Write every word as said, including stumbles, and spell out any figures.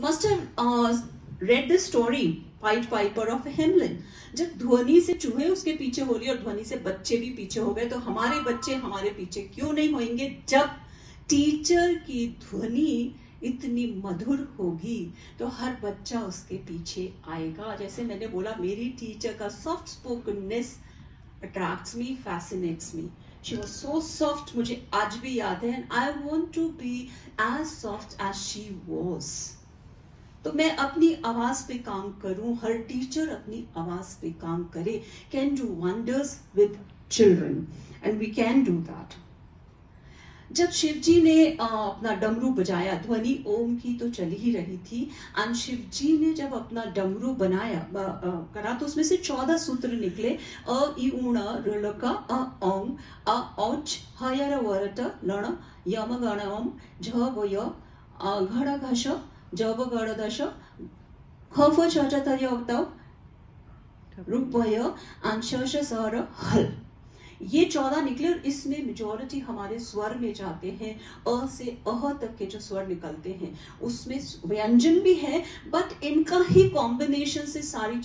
must have uh, read the story Pied Piper of Hamelin. जब ध्वनि से चूहे उसके पीछे हो रही और ध्वनि से बच्चे भी पीछे हो गए, तो हमारे बच्चे हमारे पीछे क्यों नहीं होंगे जब टीचर की ध्वनि इतनी मधुर होगी तो हर बच्चा उसके पीछे आएगा. जैसे मैंने बोला, मेरी टीचर का soft spokenness attracts me, fascinates me. She was so soft, मुझे आज भी याद है, and I want to be as soft as she was. तो मैं अपनी आवाज पे काम करूं, हर टीचर अपनी आवाज पे काम करे. Can do wonders with children, and we can do that. जब शिवजी ने अपना डमरू बजाया, ध्वनि ओम की तो चली ही रही थी, एंड शिवजी ने जब अपना डमरू बनाया करा तो उसमें से चौदह सूत्र निकले. अ इ उण ऋलक अ औं अ औच हयर वरट लण यम गणम झ वय घड़ घश जब गड़ दश खफ छ छ त य त रूपय अंश सर हल. ये चौदह निकले और इसमें मेजॉरिटी हमारे स्वर में जाते हैं. अ से अह तक के जो स्वर निकलते हैं उसमें व्यंजन भी है, बट इनका ही कॉम्बिनेशन से सारी